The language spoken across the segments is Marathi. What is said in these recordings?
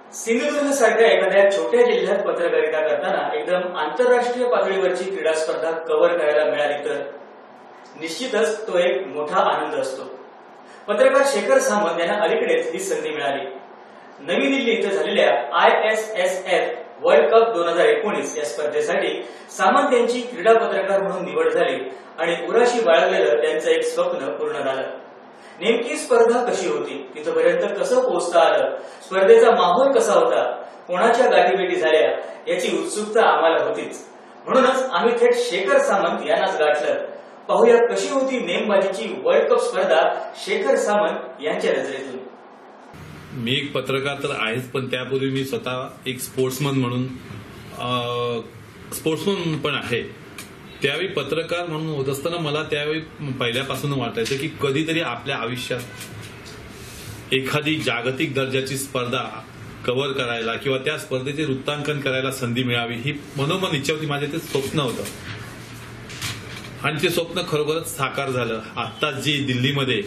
सिंधुदुर्ग सारख्या एखाद्या छोट्या जिल्ह्यात पत्रकारिता करताना एकदम आंतरराष्ट्रीय पातळीवरची क्रीडा स्पर्धा कव्हर करायला मिळाली तर निश्चितच तो एक मोठा आनंद असतो। पत्रकार शेखर सामंत यांना अलीकडेच ही संधी मिळाली। नवी दिल्ली इथे झालेल्या ISSF वर्ल्ड कप 2019 या स्पर्धेसाठी सामंत यांची क्रीडा पत्रकार म्हणून निवड झाली आणि उराशी बाळगलेलं त्यांचं एक स्वप्न पूर्ण झालं। नेमकी स्पर्धा कशी होती, तिथपर्यंत कसं पोहोचता आलं, स्पर्धेचा माहोल कसा होता, कोणाच्या गाठीभेटी झाल्या याची उत्सुकता आम्हाला होतीच। म्हणूनच आम्ही थेट शेखर सामंत यांनाच गाठलं। पाहूया कशी होती नेमबाजीची वर्ल्ड कप स्पर्धा शेखर सामंत यांच्या नजरेतून। मी एक पत्रकार तर आहेच, पण त्यापूर्वी मी स्वतः एक स्पोर्ट्समन म्हणून स्पोर्ट्समन पण आहे। त्यावेळी पत्रकार म्हणून होत असताना मला त्यावेळी पहिल्यापासून वाटायचं की कधीतरी आपल्या आयुष्यात एखादी जागतिक दर्जाची स्पर्धा कव्हर करायला किंवा त्या स्पर्धेचे वृत्तांकन करायला संधी मिळावी, ही मनोमन इच्छा होती। माझे ते स्वप्न होतं आणि ते स्वप्न खरोखरच साकार झालं। आता जी दिल्लीमध्ये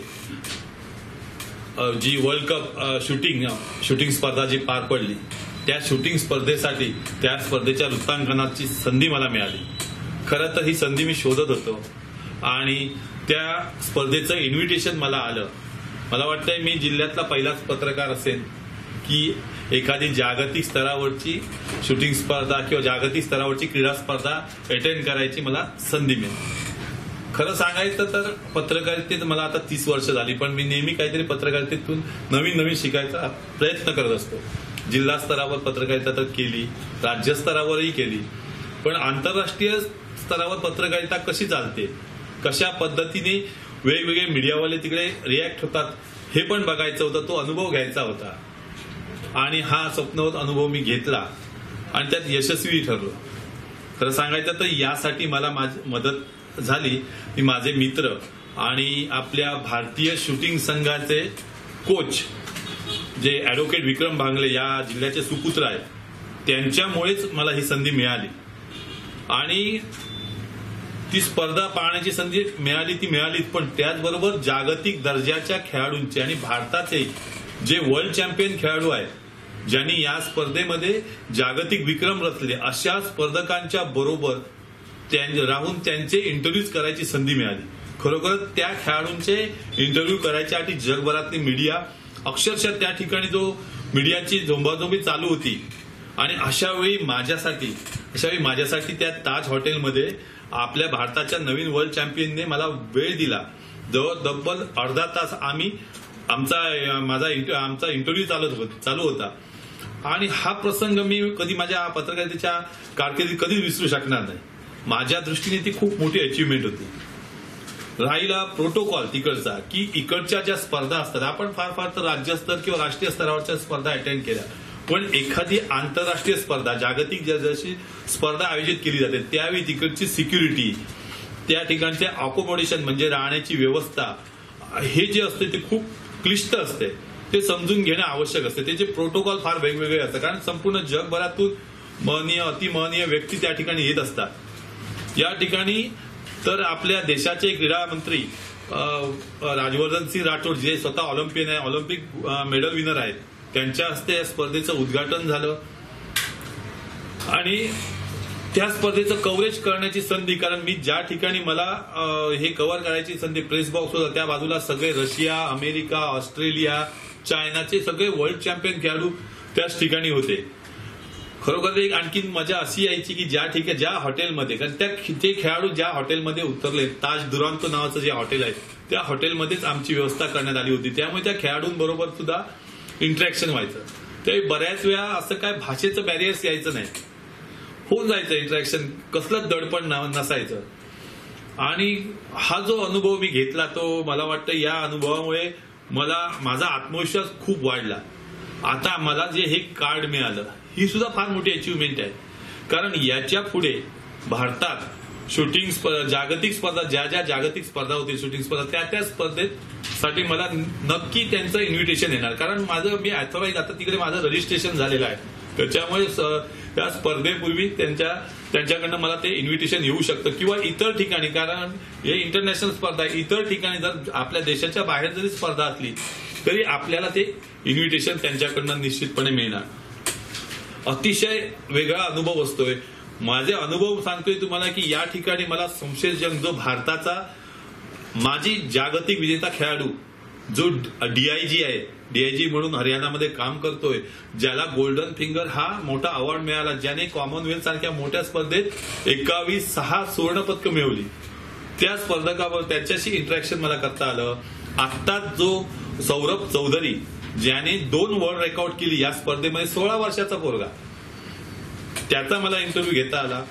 जी वर्ल्ड कप शूटिंग स्पर्धा जी पार पडली, त्या शूटिंग स्पर्धेसाठी त्या स्पर्धेच्या वृत्तांकनाची संधी मला मिळाली। खरं तर ही संधी मी शोधत होतो आणि त्या स्पर्धेचं इन्व्हिटेशन मला आलं। मला वाटतंय मी जिल्ह्यातला पहिलाच पत्रकार असेल की एखादी जागतिक स्तरावरची शूटिंग स्पर्धा किंवा जागतिक स्तरावरची क्रीडा स्पर्धा अटेंड करायची मला संधी मिळाली। खरं सांगायचं तर पत्रकारितेत मला आता 30 वर्ष झाली, पण मी नेहमी काहीतरी पत्रकारितेतून नवीन शिकायचा प्रयत्न करत असतो। जिल्हा स्तरावर पत्रकारिता तर केली, राज्य स्तरावरही केली, पण आंतरराष्ट्रीय स्तरावर पत्रकारिता कशी चालते, कशा पद्धतीने वेगवेगळे मीडियावाले तिकडे रिॲक्ट होतात, हे पण बघायचं होतं। तो अनुभव घ्यायचा होता आणि हा स्वप्नवत अनुभव मी घेतला आणि त्यात यशस्वी ठरलो। खरं सांगायचं तर यासाठी मला मदत झाली की माझे मित्र आणि आपल्या भारतीय शूटिंग संघाचे कोच जे ॲडव्होकेट विक्रम भांगले या जिल्ह्याचे सुपुत्र आहेत, त्यांच्यामुळेच मला ही संधी मिळाली आणि ती स्पर्धा पाहण्याची संधी मिळाली ती मिळालीच, पण त्याचबरोबर जागतिक दर्जाच्या खेळाडूंचे आणि भारताचे जे वर्ल्ड चॅम्पियन खेळाडू आहेत, ज्यांनी या स्पर्धेमध्ये जागतिक विक्रम रचले, अशा स्पर्धकांच्या बरोबर राहून त्यांचे इंटरव्ह्यूज करायची संधी मिळाली। खरोखर त्या खेळाडूंचे इंटरव्ह्यू करायच्यासाठी जगभरातली मीडिया अक्षरशः त्या ठिकाणी जो मीडियाची झोंबाझोंबी चालू होती आणि अशावेळी माझ्यासाठी त्या ताज हॉटेलमध्ये आपल्या भारताच्या नवीन वर्ल्ड चॅम्पियनने मला वेळ दिला। तब्बल अर्धा तास आमचा इंटरव्ह्यू चालू होता आणि हा प्रसंग मी कधी माझ्या पत्रकारितेच्या कारकिर्दीत कधीच विसरू शकणार नाही। माझ्या दृष्टीने ती खूप मोठी अचीवमेंट होती। राहिला प्रोटोकॉल तिकडचा की इकडच्या ज्या स्पर्धा असतात, आपण फार तर राज्यस्तर किंवा राष्ट्रीय स्तरावरच्या स्पर्धा अटेंड केल्या, पण एखादी आंतरराष्ट्रीय स्पर्धा जागतिक जशी स्पर्धा आयोजित केली जाते त्यावेळी तिकडची सिक्युरिटी, त्या ठिकाणचे अकोमोडेशन म्हणजे राहण्याची व्यवस्था, हे जे असते ते खूप क्लिष्ट असते, ते समजून घेणं आवश्यक असते। त्याचे प्रोटोकॉल फार वेगवेगळे असतात, कारण संपूर्ण जगभरातून अतिमहनीय व्यक्ती त्या ठिकाणी येत असतात। या ठिकाणी तर आपल्या देशाचे क्रीडा मंत्री राजवर्धन सिंह राठोड, जे स्वतः ऑलिम्पियन आहे, ऑलिम्पिक मेडल विनर आहेत, त्यांच्या हस्ते या स्पर्धेचं उद्घाटन झालं आणि त्या स्पर्धेचं कव्हरेज करण्याची संधी, कारण मी ज्या ठिकाणी मला हे कव्हर करायची संधी, प्रेस बॉक्स होता, त्या बाजूला सगळे रशिया, अमेरिका, ऑस्ट्रेलिया, चायनाचे सगळे वर्ल्ड चॅम्पियन खेळाडू त्याच ठिकाणी होते। खरोखर एक आणखीन मजा अशी यायची की ज्या हॉटेलमध्ये, कारण ते खेळाडू ज्या हॉटेलमध्ये उतरले, ताज दुरांतो नावाचं जे हॉटेल आहे, त्या हॉटेलमध्येच आमची व्यवस्था करण्यात आली होती, त्यामुळे त्या खेळाडूंबरोबर सुद्धा इंटरॅक्शन व्हायचं। ते बऱ्याच वेळा असं काय भाषेचं बॅरियर्स यायचं नाही, होऊन जायचं इंटरॅक्शन, कसलंच दडपण नसायचं। आणि हा जो अनुभव मी घेतला, तो मला वाटतं या अनुभवामुळे माझा आत्मविश्वास खूप वाढला। आता मला जे हे कार्ड मिळालं, ही सुद्धा फार मोठी अचीवमेंट आहे, कारण याच्या पुढे भारतात जागतिक स्पर्धा, ज्या जागतिक स्पर्धा होती शूटिंग स्पर्धा, त्या स्पर्धेसाठी मला नक्की त्यांचं इन्व्हिटेशन येणार, कारण मी ऑथराईज आता तिकडे माझं रजिस्ट्रेशन झालेलं आहे, त्याच्यामुळे त्या स्पर्धेपूर्वी त्यांच्याकडनं मला ते इन्व्हिटेशन येऊ शकतं किंवा इतर ठिकाणी, कारण हे इंटरनॅशनल स्पर्धा आहे, इतर ठिकाणी जर आपल्या देशाच्या बाहेर जरी स्पर्धा असली तरी आपल्याला ते इन्व्हिटेशन त्यांच्याकडनं निश्चितपणे मिळणार। अतिशय वेगळा अनुभव असतोय. माझे अनुभव सांगतोय तुम्हाला की या ठिकाणी मला संशयजंग जो भारताचा माजी जागतिक विजेता खेळाडू जो डीआयजी आहे, डीआयजी म्हणून हरियाणामध्ये काम करतोय, ज्याला गोल्डन फिंगर हा मोठा अवॉर्ड मिळाला, ज्याने कॉमनवेल्थ सारख्या मोठ्या स्पर्धेत 6 सुवर्णपदकं मिळवली, त्या स्पर्धकावर त्याच्याशी इंटरॅक्शन मला करता आलं. आत्ताच जो सौरभ चौधरी ज्याने 2 वर्ल्ड रेकॉर्ड केली या स्पर्धेमध्ये, 16 वर्षाचा पोरगा, त्याचा मला इंटरव्ह्यू घेता आला.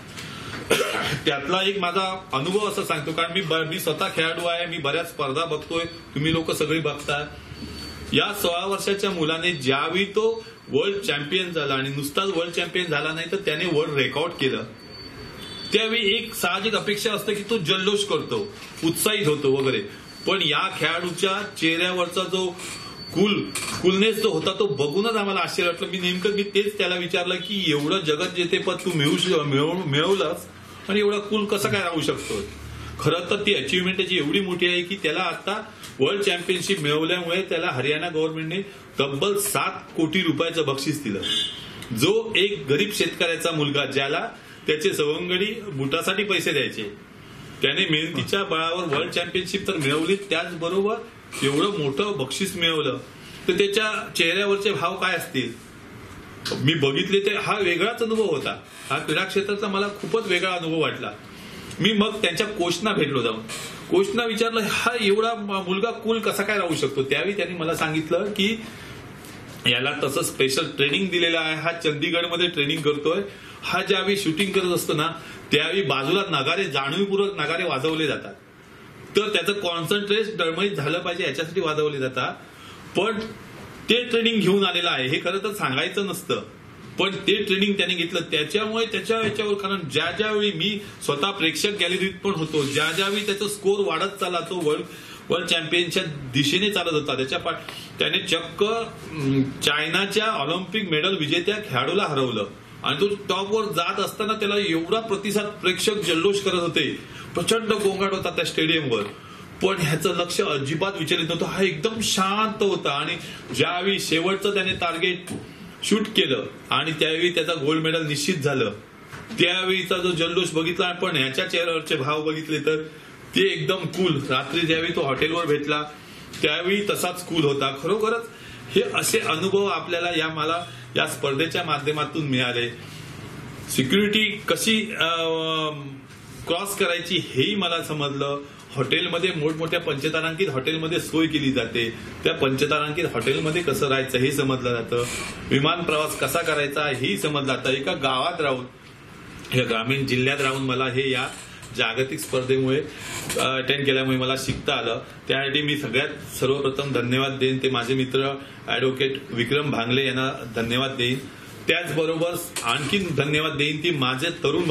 त्यातला एक माझा अनुभव असं सांगतो, कारण मी स्वतः खेळाडू आहे, मी बऱ्याच स्पर्धा बघतोय, तुम्ही लोक सगळी बघताय. या 16 वर्षाच्या मुलाने ज्यावेळी तो वर्ल्ड चॅम्पियन झाला, आणि नुसताच वर्ल्ड चॅम्पियन झाला नाही तर त्याने वर्ल्ड रेकॉर्ड केलं, त्यावेळी एक साहजिक अपेक्षा असते की तो जल्लोष करतो, उत्साहित होतो वगैरे. पण या खेळाडूच्या चेहऱ्यावरचा जो कूलनेस जो होता तो बघूनच आम्हाला आश्चर्य वाटलं. मी तेच त्याला विचारलं की एवढं जगत जेतेपद तू मिळवलंस आणि एवढा कूल कसं काय राहू शकतो. खरं तर ती अचिव्हमेंट त्याची एवढी मोठी आहे की त्याला आता वर्ल्ड चॅम्पियनशिप मिळवल्यामुळे त्याला हरियाणा गव्हर्नमेंटने तब्बल 7 कोटी रुपयाचं बक्षीस दिलं. जो एक गरीब शेतकऱ्याचा मुलगा, ज्याला त्याचे सवंगडी बुटासाठी पैसे द्यायचे, त्याने मेहनतीच्या बळावर वर्ल्ड चॅम्पियनशिप तर मिळवली, त्याचबरोबर एवढं मोठं बक्षीस मिळवलं, तर त्याच्या चेहऱ्यावरचे भाव काय असतील मी बघितले. ते हा वेगळाच अनुभव होता. हा क्रीडा क्षेत्राचा मला खूपच वेगळा अनुभव वाटला. मी मग त्यांच्या कोचना भेटलो, जाऊन कोचना विचारलं हा एवढा मुलगा कूल कसा काय राहू शकतो. त्यावेळी त्यांनी मला सांगितलं की याला तसं स्पेशल ट्रेनिंग दिलेलं आहे, हा चंदीगडमध्ये ट्रेनिंग करतोय. हा ज्यावेळी शूटिंग करत असतो ना, त्यावेळी बाजूला नगारे, जाणीवपूर्वक नगारे वाजवले जातात, तर त्याचं कॉन्सन्ट्रेट डळमळीत झालं पाहिजे याच्यासाठी वाजवले जातात. पण ते ट्रेनिंग घेऊन आलेलं आहे, हे खरं तर सांगायचं नसतं, पण ते ट्रेनिंग त्याने घेतलं. त्याच्यामुळे त्याच्या याच्यावर, कारण ज्यावेळी मी स्वतः प्रेक्षक गॅलरीत पण होतो, ज्यावेळी त्याचा स्कोर वाढत चालला, तो वर्ल्ड चॅम्पियनच्या दिशेने चालत होता, त्याने चक्क चायनाच्या ऑलिम्पिक मेडल विजेत्या खेळाडूला हरवलं. आणि तो टॉपवर जात असताना त्याला एवढा प्रतिसाद, प्रेक्षक जल्लोष करत होते, प्रचंड गोंगाट होता त्या स्टेडियमवर. पण ह्याचं लक्ष अजिबात विचलित नव्हतं, हा एकदम शांत होता. आणि ज्यावेळी शेवटचं त्याने टार्गेट शूट केलं आणि त्यावेळी त्याचा गोल्ड मेडल निश्चित झालं, त्यावेळीचा जो जल्लोष बघितला, पण ह्याच्या चेहऱ्यावरचे भाव बघितले तर ते एकदम कूल. रात्री ज्यावेळी तो हॉटेलवर भेटला त्यावेळी तसाच कूल होता. खरोखरच हे असे अनुभव आपल्याला मला या स्पर्धेच्या माध्यमातून मिळाले. सिक्युरिटी कशी क्रॉस करायची हेही मला समजलं. हॉटेलमध्ये मोठमोठ्या पंचतारांकित हॉटेलमध्ये सोय केली जाते, त्या पंचतारांकित हॉटेलमध्ये कसं राहायचं हे समजलं जातं. विमान प्रवास कसा करायचा हेही समजलं जातं. एका गावात राहून, या ग्रामीण जिल्ह्यात राहून मला हे या जागतिक स्पर्धेमुळे अटेंड केल्यामुळे मला शिकता आलं. त्यासाठी मी सगळ्यात सर्वप्रथम धन्यवाद देईन ते माझे मित्र ऍडव्होकेट विक्रम भांगले यांना धन्यवाद देईन. त्याचबरोबर आणखी धन्यवाद देईन ती माझ्या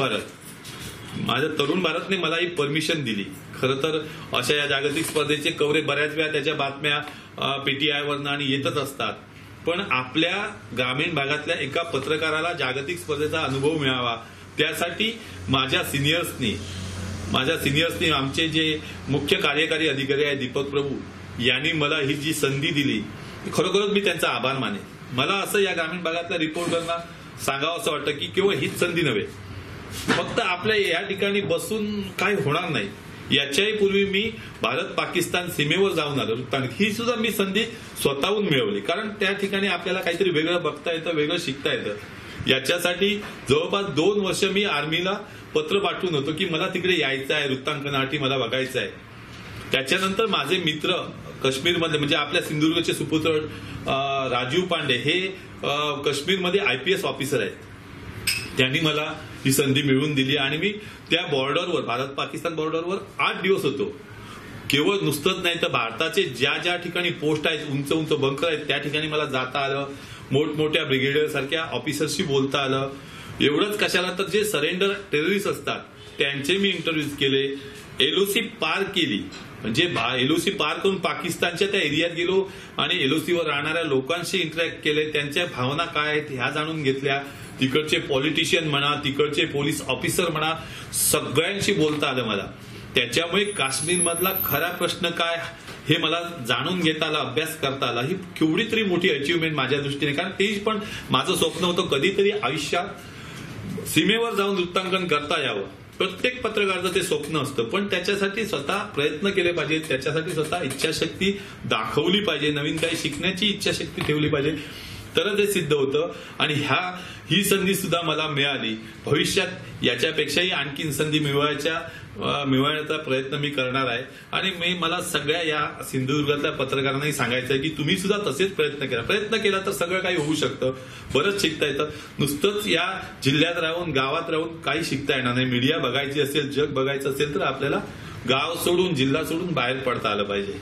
तरुण भारतने मला ही परमिशन दिली. खरं तर अशा या जागतिक स्पर्धेचे कव्हरेज बऱ्याच वेळा त्याच्या बातम्या पीटीआयवरनं आणि येतच असतात, पण आपल्या ग्रामीण भागातल्या एका पत्रकाराला जागतिक स्पर्धेचा अनुभव मिळावा त्यासाठी माझ्या सिनियर्सनी आमचे जे मुख्य कार्यकारी अधिकारी आहे दीपक प्रभू यांनी मला ही जी संधी दिली, खरोखरच मी त्यांचा आभार मानेन. मला असं या ग्रामीण भागातल्या रिपोर्टरना सांगावं असं वाटतं की केवळ हीच संधी नव्हे, फक्त आपल्या या ठिकाणी बसून काय होणार नाही. याच्याही पूर्वी मी भारत पाकिस्तान सीमेवर जाऊन आलो, ही सुद्धा मी संधी स्वतःहून मिळवली, कारण त्या ठिकाणी आपल्याला काहीतरी वेगळं बघता येतं, वेगळं शिकता येतं. याच्यासाठी जवळपास 2 वर्ष मी आर्मीला पत्र पाठवून होतो की मला तिकडे यायचं आहे, वृत्तांकनासाठी मला बघायचं आहे. त्याच्यानंतर माझे मित्र काश्मीरमध्ये, म्हणजे आपल्या सिंधुदुर्गचे सुपुत्र राजीव पांडे हे काश्मीरमध्ये IPS ऑफिसर आहेत, त्यांनी मला ही संधी मिळवून दिली. आणि मी त्या बॉर्डरवर, भारत पाकिस्तान बॉर्डरवर 8 दिवस होतो. केवळ नुसतंच नाही तर भारताचे ज्या ठिकाणी पोस्ट आहेत, उंच उंच बंकर आहेत, त्या ठिकाणी मला जाता आलं, मोठमोठ्या ब्रिगेडियर सारख्या ऑफिसर्सशी बोलता आलं. एवढंच कशाला तर जे सरेंडर टेररिस्ट असतात त्यांचे मी इंटरव्ह्यूज केले, LOC पार केली, म्हणजे LOC पार करून पाकिस्तानच्या त्या एरियात गेलो आणि LOC वर राहणाऱ्या लोकांशी इंटरॅक्ट केले, त्यांच्या भावना काय आहेत ह्या जाणून घेतल्या. तिकडचे पॉलिटिशियन म्हणा, तिकडचे पोलीस ऑफिसर म्हणा, सगळ्यांशी बोलता आलं मला. त्याच्यामुळे काश्मीरमधला खरा प्रश्न काय हे मला जाणून घेता आलं, अभ्यास करता आला. ही केवढी तरी मोठी अचिव्हमेंट माझ्या दृष्टीने. कारण ते पण माझं स्वप्न होतं कधीतरी आयुष्यात सीमेवर जाऊन वृत्तांकन करता यावं. प्रत्येक पत्रकाराचं ते स्वप्न असतं, पण त्याच्यासाठी स्वतः प्रयत्न केले पाहिजे, त्याच्यासाठी स्वतः इच्छाशक्ती दाखवली पाहिजे, नवीन काही शिकण्याची इच्छाशक्ती ठेवली पाहिजे, तर ते सिद्ध होतं. आणि ही संधी सुद्धा मला मिळाली. भविष्यात याच्यापेक्षाही आणखीन संधी मिळवण्याचा प्रयत्न मी करणार आहे. आणि मला सगळ्या या सिंधुदुर्गातल्या पत्रकारांनाही सांगायचं आहे की तुम्ही सुद्धा तसेच प्रयत्न केला तर सगळं काही होऊ शकतं, बरंच शिकता येतं. नुसतंच या जिल्ह्यात राहून गावात राहून काही शिकता येणार नाही. मीडिया बघायची असेल, जग बघायचं असेल तर आपल्याला गाव सोडून, जिल्हा सोडून बाहेर पडता आलं पाहिजे.